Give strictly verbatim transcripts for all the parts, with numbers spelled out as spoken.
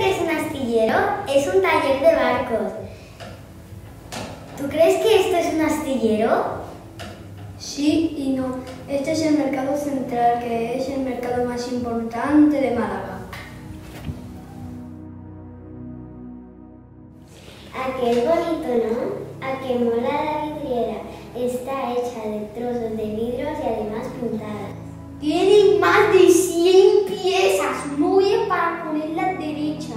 que es un astillero? Es un taller de barcos. ¿Tú crees que esto es un astillero? Sí y no. Este es el mercado central, que es el mercado más importante de Málaga. ¿A qué bonito, no? ¿A qué mola la vidriera? Está hecha de trozos de vidrios y además pintadas. Tienen más de cien piezas. No voy a para poner la derecha.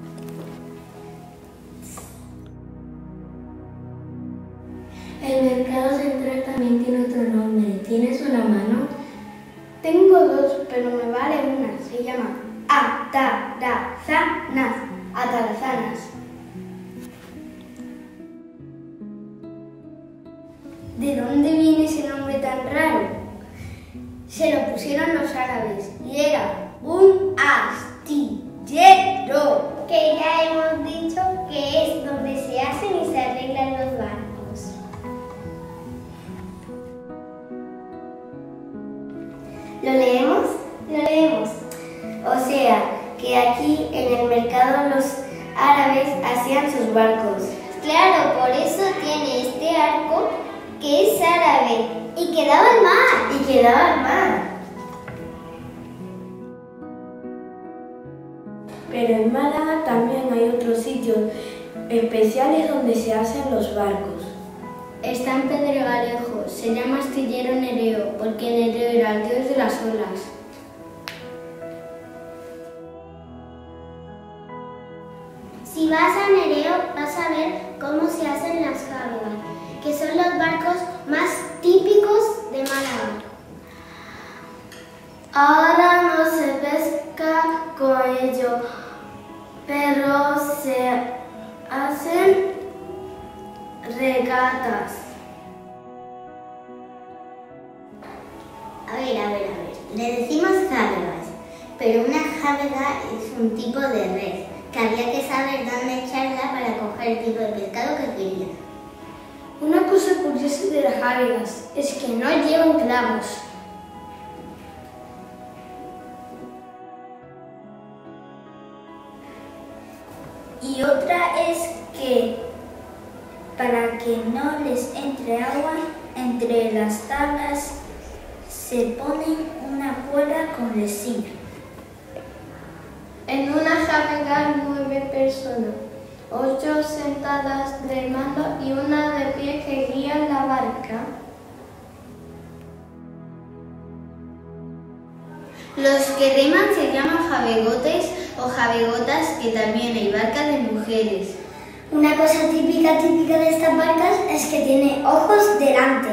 El mercado central también tiene otro nombre. ¿Tienes una mano? Tengo dos, pero me vale una. Se llama Atarazanas. Atarazanas. ¿De dónde viene ese nombre tan raro? Se lo pusieron los árabes y era un astillero. Que ya hemos dicho que es donde se hacen y se arreglan los barcos. ¿Lo leemos? Lo leemos. O sea, que aquí en el mercado los árabes hacían sus barcos. Claro, por eso tiene este arco que es árabe y que daba al mar. Y que daba al mar. Pero en Málaga también hay otros sitios especiales donde se hacen los barcos. Está en Pedregalejo. Se llama Astillero Nereo porque Nereo era el dios de las olas. Si vas a Nereo vas a ver cómo se hacen las jávegas, que son los barcos más típicos de Málaga. Ahora no se pesca con ello, pero se hacen regatas. A ver, a ver, a ver. Le decimos jávegas, pero una jávega es un tipo de red, que había que saber dónde echarla para coger el tipo de pescado que quería. Una cosa curiosa de las jávegas es que no llevan clavos. Y otra es que para que no les entre agua, entre las tablas se ponen una cuerda con resina. En una jávega nueve personas, ocho sentadas remando y una de pie que guía la barca. Los que reman se llaman javegotes o javegotas, que también hay barcas de mujeres. Una cosa típica, típica de estas barcas es que tiene ojos delante.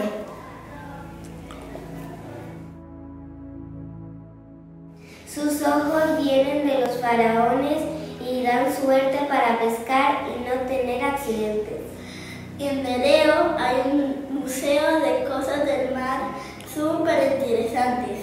Sus ojos vienen de los faraones y dan suerte para pescar y no tener accidentes. En Nereo hay un museo de cosas del mar súper interesantes.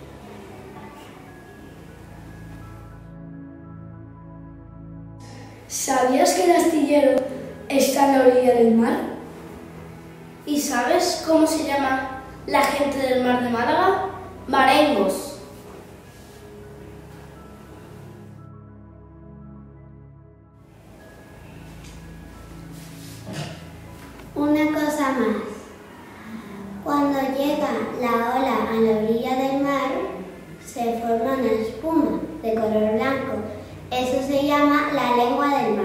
¿Sabías que el astillero está en la orilla del mar? ¿Y sabes cómo se llama la gente del mar de Málaga? Marengos. Una cosa más. Cuando llega la ola a la orilla del mar, se forma una espuma de color blanco. Eso se llama la lengua del mar.